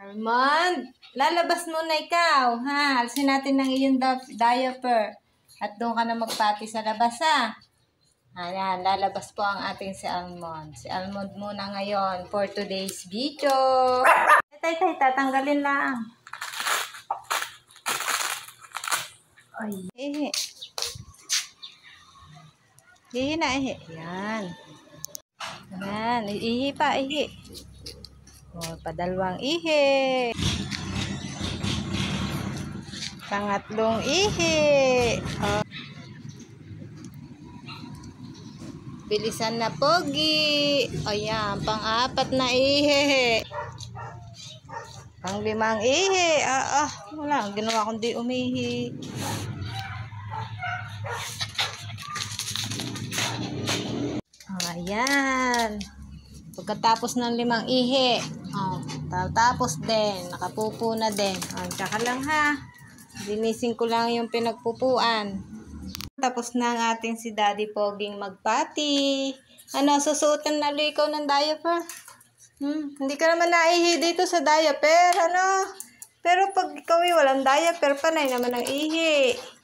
Armand, lalabas muna ikaw, ha? Alisin natin ng iyong diaper. At doon ka na magpati sa labas, ha? Ayan, lalabas po ang ating si Almond. Si Almond muna ngayon for today's video. Tay, tatanggalin lang. Ay, ihi. Ihi na, ihi. Ayan. Ayan, ihi pa, ihi. O, padalawang ihi. Pangatlong ihi. O. Bilisan na, pogi. Ayan, pang-apat na ihi. Pang-limang ihi. Wala. Ginawa kong di umihi. Ayan. Pagkatapos ng 5 ihi. Tapos din. Nakapupo na din. Tsaka lang ha. Linisin ko lang yung pinagpupuan. Tapos na ang ating si Daddy Poging magpati. Susuotin na ikaw ng diaper? Hindi ka naman naihi dito sa diaper, Pero pag ikaw walang diaper, panay naman ang ihi.